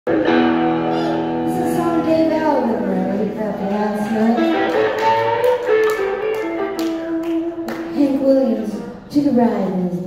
This is a song Dave Alvin wrote about the last night. Hank Williams took a ride in his